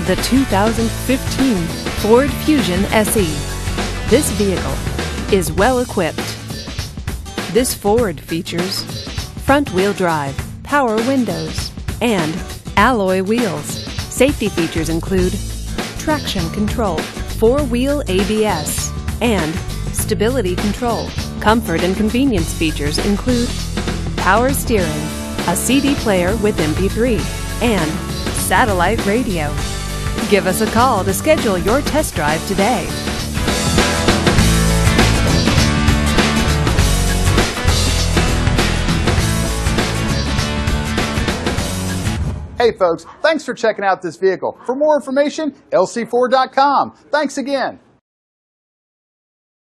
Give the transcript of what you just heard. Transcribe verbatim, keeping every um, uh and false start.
the two thousand fifteen Ford Fusion S E. This vehicle is well equipped. This Ford features front-wheel drive, power windows, and alloy wheels. Safety features include traction control, four-wheel A B S, and stability control. Comfort and convenience features include power steering, a C D player with M P three, and satellite radio. Give us a call to schedule your test drive today. Hey folks, thanks for checking out this vehicle. For more information, L C four dot com. Thanks again.